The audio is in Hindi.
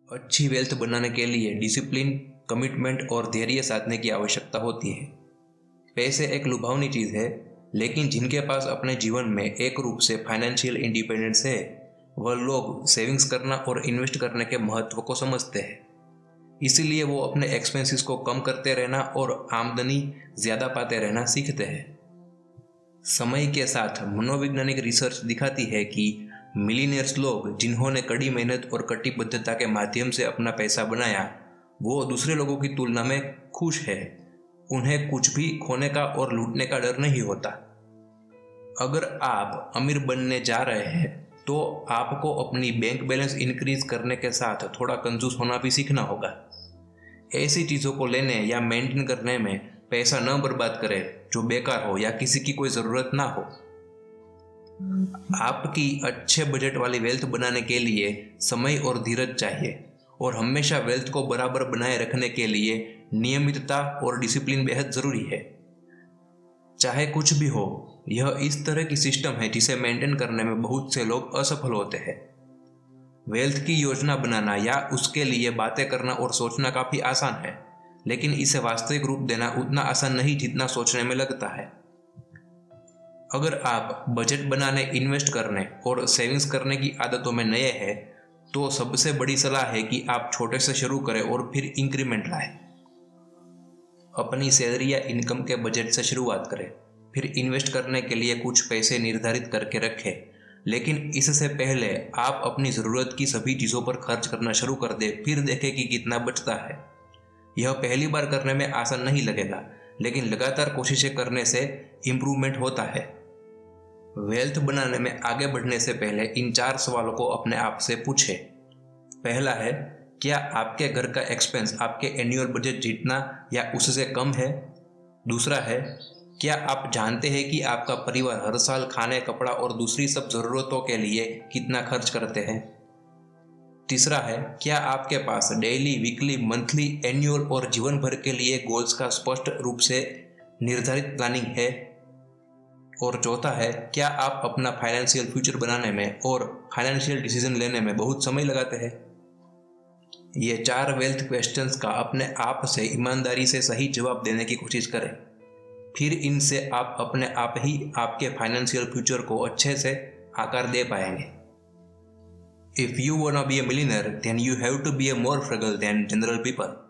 अच्छी वेल्थ बनाने के लिए डिसिप्लिन, कमिटमेंट और धैर्य साधने की आवश्यकता होती है। पैसे एक लुभावनी चीज है, लेकिन जिनके पास अपने जीवन में एक रूप से फाइनेंशियल इंडिपेंडेंस है, वह लोग सेविंग्स करना और इन्वेस्ट करने के महत्व को समझते हैं। इसीलिए वो अपने एक्सपेंसेस को कम करते रहना और आमदनी ज्यादा पाते रहना सीखते हैं। समय के साथ मनोवैज्ञानिक रिसर्च दिखाती है कि मिलीनियर्स लोग जिन्होंने कड़ी मेहनत और कटिबद्धता के माध्यम से अपना पैसा बनाया, वो दूसरे लोगों की तुलना में खुश है। उन्हें कुछ भी खोने का और लूटने का डर नहीं होता। अगर आप अमीर बनने जा रहे हैं तो आपको अपनी बैंक बैलेंस इंक्रीज करने के साथ थोड़ा कंजूस होना भी सीखना होगा। ऐसी चीजों को लेने या मेंटेन करने में पैसा न बर्बाद करें जो बेकार हो या किसी की कोई जरूरत ना हो। आपकी अच्छे बजट वाली वेल्थ बनाने के लिए समय और धीरज चाहिए, और हमेशा वेल्थ को बराबर बनाए रखने के लिए नियमितता और डिसिप्लिन बेहद जरूरी है। चाहे कुछ भी हो, यह इस तरह की सिस्टम है जिसे मेंटेन करने में बहुत से लोग असफल होते हैं। वेल्थ की योजना बनाना या उसके लिए बातें करना और सोचना काफी आसान है, लेकिन इसे वास्तविक रूप देना उतना आसान नहीं जितना सोचने में लगता है। अगर आप बजट बनाने, इन्वेस्ट करने और सेविंग्स करने की आदतों में नए हैं, तो सबसे बड़ी सलाह है कि आप छोटे से शुरू करें और फिर इंक्रीमेंट लाएं। अपनी सैलरी या इनकम के बजट से शुरुआत करें, फिर इन्वेस्ट करने के लिए कुछ पैसे निर्धारित करके रखें, लेकिन इससे पहले आप अपनी ज़रूरत की सभी चीज़ों पर खर्च करना शुरू कर दें, फिर देखें कि कितना बचता है। यह पहली बार करने में आसान नहीं लगेगा, लेकिन लगातार कोशिशें करने से इम्प्रूवमेंट होता है। वेल्थ बनाने में आगे बढ़ने से पहले इन 4 सवालों को अपने आप से पूछें। पहला है, क्या आपके घर का एक्सपेंस आपके एनुअल बजट जितना या उससे कम है? दूसरा है, क्या आप जानते हैं कि आपका परिवार हर साल खाने, कपड़ा और दूसरी सब जरूरतों के लिए कितना खर्च करते हैं? तीसरा है, क्या आपके पास डेली, वीकली, मंथली, एनुअल और जीवन भर के लिए गोल्स का स्पष्ट रूप से निर्धारित प्लानिंग है? और चौथा है, क्या आप अपना फाइनेंशियल फ्यूचर बनाने में और फाइनेंशियल डिसीजन लेने में बहुत समय लगाते हैं? ये 4 वेल्थ क्वेश्चंस का अपने आप से ईमानदारी से सही जवाब देने की कोशिश करें। फिर इनसे आप अपने आप ही आपके फाइनेंशियल फ्यूचर को अच्छे से आकार दे पाएंगे। If you wanna be a millionaire, then you have to be a more frugal than general people.